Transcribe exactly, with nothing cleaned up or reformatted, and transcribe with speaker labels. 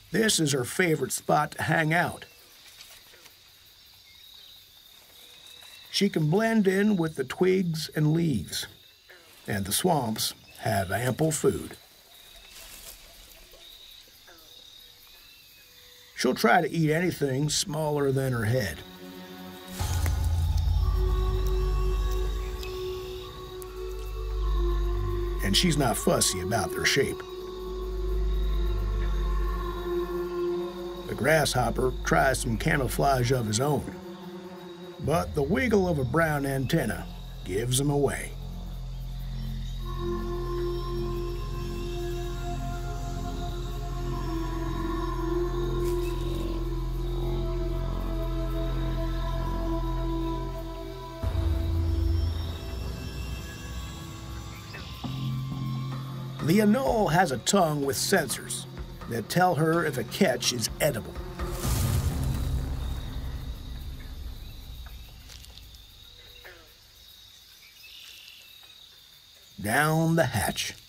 Speaker 1: This is her favorite spot to hang out. She can blend in with the twigs and leaves, and the swamps have ample food. She'll try to eat anything smaller than her head. And she's not fussy about their shape. The grasshopper tries some camouflage of his own, but the wiggle of a brown antenna gives him away. The Anole has a tongue with sensors that tell her if a catch is edible. Down the hatch.